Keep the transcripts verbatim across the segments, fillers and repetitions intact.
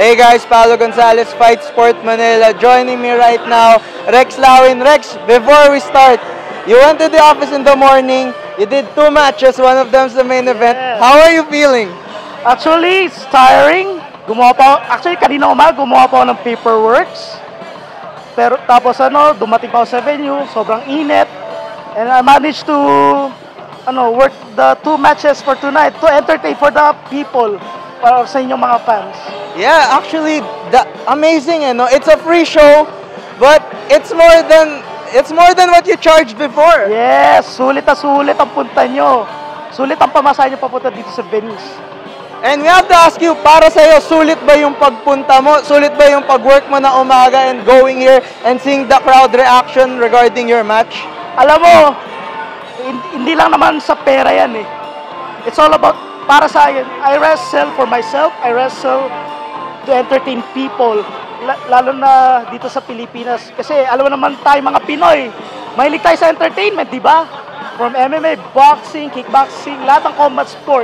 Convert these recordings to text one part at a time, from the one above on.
Hey guys, Paolo Gonzalez, Fight Sport Manila. Joining me right now, Rex Lawin. Rex, before we start, you went to the office in the morning. You did two matches, one of them's the main event. Yes. How are you feeling? Actually, it's tiring. Gumawa pa, actually, kanina umaga, gumawa pa ako ng paperworks. Pero tapos ano, dumating pa ako sa venue, sobrang init. And I managed to ano, work the two matches for tonight to entertain for the people, para sa inyong mga fans. Yeah, actually, the, amazing, you know. It's a free show, but it's more than it's more than what you charged before. Yes, sulit na sulit ang punta nyo. Sulit ang pamasahe nyo papunta dito sa Venice. And we have to ask you, para sa'yo, sulit ba yung pagpunta mo? Sulit ba yung pag-work mo na umaga and going here and seeing the crowd reaction regarding your match? Alam mo, hindi lang naman sa pera yan eh. It's all about, para sa akin, I wrestle for myself, I wrestle to entertain people. Lalo na dito sa Pilipinas. Kasi alam mo naman tayo mga Pinoy, mahilig tayo sa entertainment, di ba? From M M A, boxing, kickboxing, lahat ng combat sport.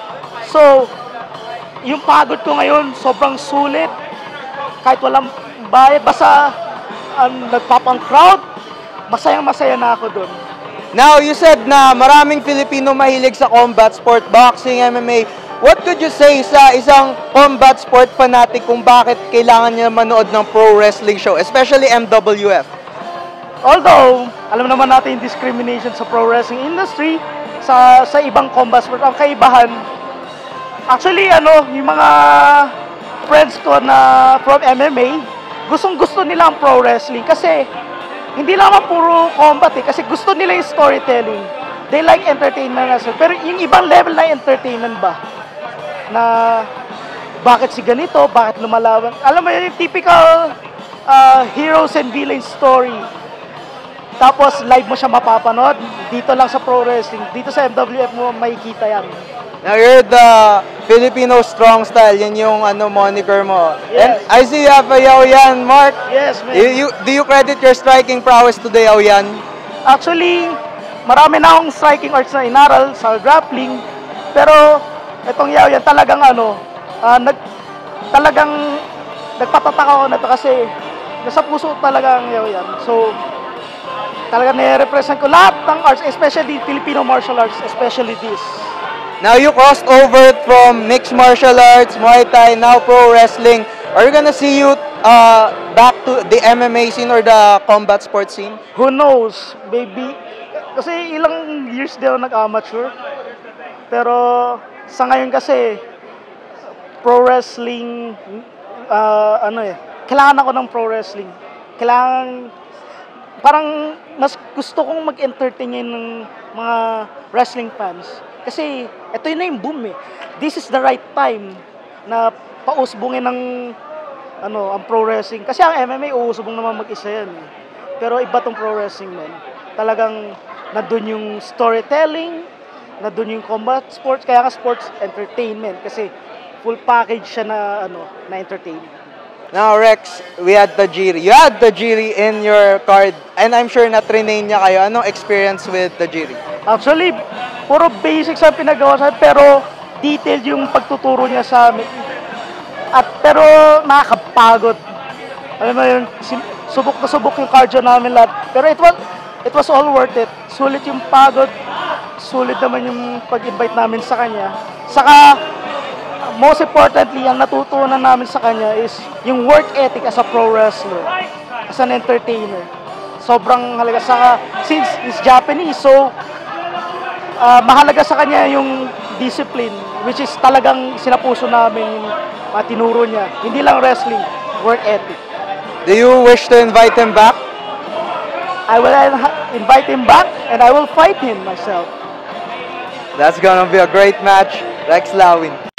So, yung pagod ko ngayon, sobrang sulit. Kahit walang bayad, basta um, nagpapang crowd, masayang-masaya na ako doon. Now, you said na maraming Filipino mahilig sa combat sport, boxing, M M A. What could you say sa isang combat sport fanatic kung bakit kailangan niya manood ng pro wrestling show, especially M W F? Although, alam naman natin yung discrimination sa pro wrestling industry, sa sa ibang combat sport, ang kaibahan, actually, ano, yung mga friends ko na from M M A, gustong-gusto nila ang pro wrestling kasi hindi naman puro combat eh, kasi gusto nila yung storytelling. They like entertainment as well. Pero yung ibang level na entertainment ba? Na bakit si ganito, bakit lumalaban? Alam mo yun, yung typical uh, heroes and villains story. Tapos live mo siya mapapanood, dito lang sa pro wrestling, dito sa M W F mo makikita yan. Now, you're the Filipino strong style. Yan yung ano, moniker mo. Yes. And I see you have a Yaoyan, Mark. Yes, man. You, you, do you credit your striking prowess to the Yaoyan? Actually, marami na akong striking arts na inaral sa grappling. Pero, itong Yaoyan talagang ano, uh, nag, talagang nagpatatak ako na ito kasi nasa puso talaga ang Yaoyan. So, talagang nire-represent ko lahat ng arts, especially Filipino martial arts, especially this. Now you crossed over from mixed martial arts, Muay Thai, now pro wrestling. Are you gonna see you uh, back to the M M A scene or the combat sports scene? Who knows? Maybe. Kasi ilang years din ako nag-amateur. Pero sa ngayon kasi, pro wrestling, uh, ano eh, kailangan ako ng pro wrestling. Kailangan, parang mas gusto kong mag-entertain ng mga wrestling fans. Kasi ito yun na yung boom eh. This is the right time na pausbungin ng ano, ang pro wrestling. Kasi ang M M A, uusbong naman mag-isa yan eh. Pero iba tong pro wrestling, man. Talagang nandun yung storytelling, nandun yung combat sports, kaya nga sports entertainment. Kasi full package siya na, ano, na entertainment. Now, Rex, we had Tajiri. You had Tajiri in your card, and I'm sure na-train niya kayo. Anong experience with Tajiri? Actually, puro basics ang pinagawa sa akin, pero detailed yung pagtuturo niya sa amin. At pero nakakapagod. Alam mo yun, subok na subok yung cardio namin lahat. Pero it was, it was all worth it. Sulit yung pagod, sulit naman yung pag-invite namin sa kanya. Saka, most importantly, ang natutunan namin sa kanya is yung work ethic as a pro wrestler, as an entertainer. Sobrang halaga. Saka, since he's Japanese, so uh, mahalaga sa kanya yung discipline, which is talagang sinapuso namin yung uh, tinuro niya. Hindi lang wrestling, work ethic. Do you wish to invite him back? I will invite him back and I will fight him myself. That's gonna be a great match. Rex Lawin.